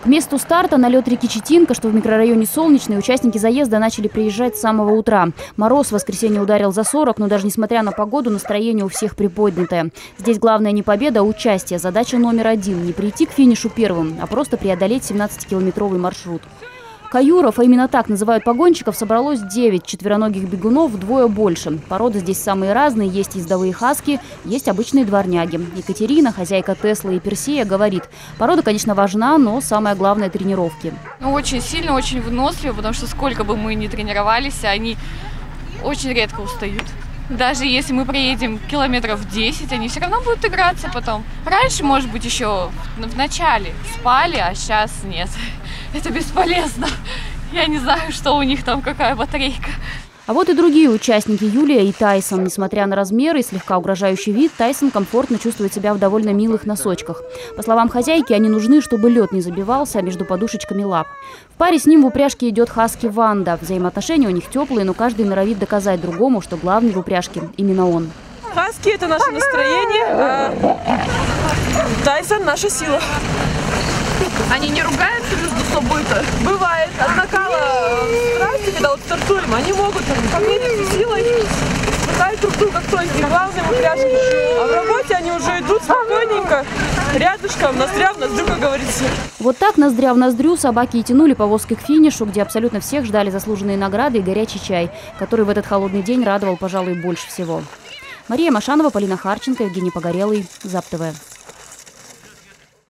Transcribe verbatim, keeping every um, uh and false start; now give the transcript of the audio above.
К месту старта на лед реки Читинка, что в микрорайоне Солнечный, участники заезда начали приезжать с самого утра. Мороз в воскресенье ударил за сорок, но даже несмотря на погоду, настроение у всех приподнятое. Здесь главное не победа, а участие. Задача номер один – не прийти к финишу первым, а просто преодолеть семнадцатикилометровый маршрут. Каюров, а именно так называют погонщиков, собралось девять четвероногих бегунов, вдвое больше. Породы здесь самые разные. Есть ездовые хаски, есть обычные дворняги. Екатерина, хозяйка Теслы и Персея, говорит, порода, конечно, важна, но самое главное – тренировки. Ну, очень сильно, очень выносливо, потому что сколько бы мы ни тренировались, они очень редко устают. Даже если мы проедем километров десять, они все равно будут играться потом. Раньше, может быть, еще в начале спали, а сейчас нет. Это бесполезно. Я не знаю, что у них там, какая батарейка. А вот и другие участники, Юлия и Тайсон. Несмотря на размеры и слегка угрожающий вид, Тайсон комфортно чувствует себя в довольно милых носочках. По словам хозяйки, они нужны, чтобы лед не забивался между подушечками лап. В паре с ним в упряжке идет хаски Ванда. Взаимоотношения у них теплые, но каждый норовит доказать другому, что главный в упряжке именно он. Хаски – это наше настроение, а Тайсон – наша сила. Они не ругаются между собой-то? Бывает. От накала страсти, когда вот стартуем, они могут помериться силой, испытать друг друга, кто из них главный в упряжке. А в работе они уже идут спокойненько, рядышком, ноздря в ноздрю, как говорится. Вот так, ноздря в ноздрю, собаки и тянули повозки к финишу, где абсолютно всех ждали заслуженные награды и горячий чай, который в этот холодный день радовал, пожалуй, больше всего. Мария Машанова, Полина Харченко, Евгений Погорелый, ЗАП-ТВ.